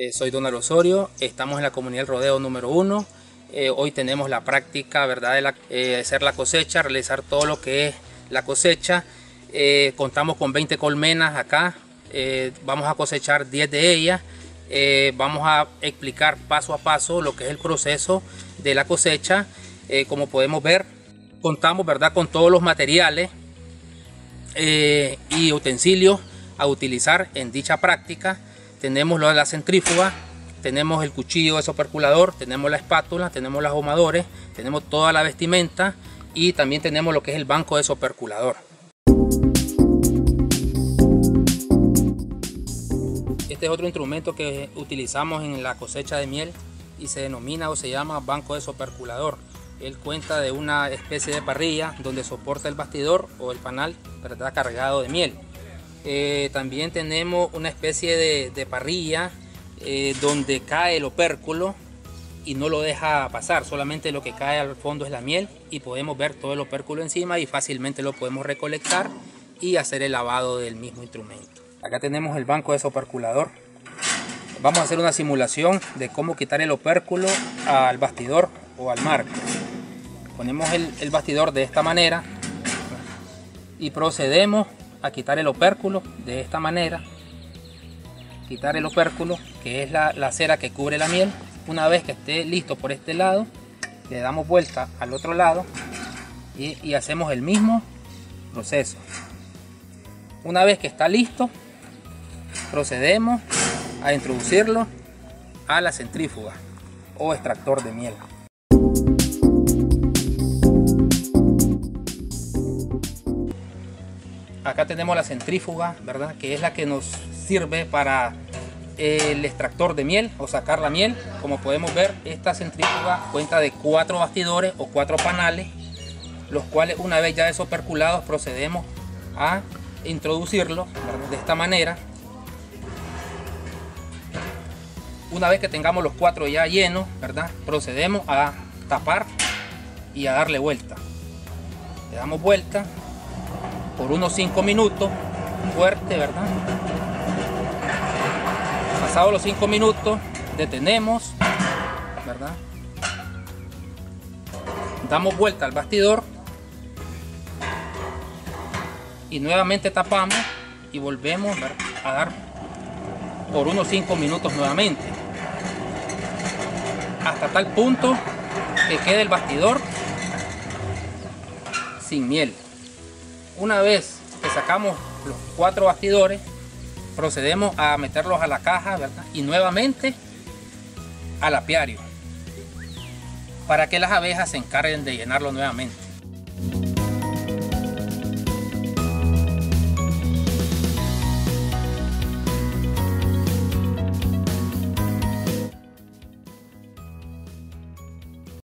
Soy Donald Osorio, estamos en la comunidad del rodeo número 1. Hoy tenemos la práctica, ¿verdad?, de hacer la cosecha, realizar todo lo que es la cosecha. Contamos con 20 colmenas acá, vamos a cosechar 10 de ellas. Vamos a explicar paso a paso lo que es el proceso de la cosecha. Como podemos ver, contamos, ¿verdad?, con todos los materiales y utensilios a utilizar en dicha práctica. Tenemos la centrífuga, tenemos el cuchillo desoperculador, tenemos la espátula, tenemos los ahumadores, tenemos toda la vestimenta y también tenemos lo que es el banco desoperculador. Este es otro instrumento que utilizamos en la cosecha de miel y se denomina o se llama banco desoperculador. Él cuenta de una especie de parrilla donde soporta el bastidor o el panal, ¿verdad?, cargado de miel. También tenemos una especie de parrilla donde cae el opérculo y no lo deja pasar, solamente lo que cae al fondo es la miel y podemos ver todo el opérculo encima y fácilmente lo podemos recolectar y hacer el lavado del mismo instrumento. Acá tenemos el banco desoperculador. Vamos a hacer una simulación de cómo quitar el opérculo al bastidor o al marco. Ponemos el bastidor de esta manera y procedemos a quitar el opérculo de esta manera. Quitar el opérculo, que es la cera que cubre la miel. Una vez que esté listo por este lado, le damos vuelta al otro lado y hacemos el mismo proceso. Una vez que está listo, procedemos a introducirlo a la centrífuga o extractor de miel. Acá tenemos la centrífuga, ¿verdad?, que es la que nos sirve para el extractor de miel o sacar la miel. Como podemos ver, esta centrífuga cuenta de 4 bastidores o 4 panales, los cuales una vez ya desoperculados procedemos a introducirlo, ¿verdad?, de esta manera. Una vez que tengamos los 4 ya llenos, ¿verdad?, procedemos a tapar y a darle vuelta. Le damos vuelta por unos 5 minutos, fuerte, ¿verdad? Pasados los 5 minutos, detenemos, ¿verdad? Damos vuelta al bastidor y nuevamente tapamos y volvemos, ¿verdad?, a dar por unos 5 minutos nuevamente, hasta tal punto que quede el bastidor sin miel. Una vez que sacamos los 4 bastidores, procedemos a meterlos a la caja, ¿verdad?, y nuevamente al apiario para que las abejas se encarguen de llenarlo nuevamente.